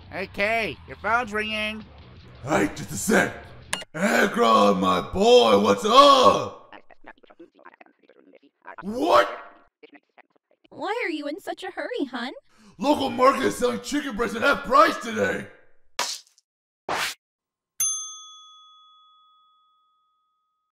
Hey, Kay, your phone's ringing. Hey, just a sec. Akron, my boy, what's up? What? Why are you in such a hurry, hun? Local market is selling chicken breast at half price today.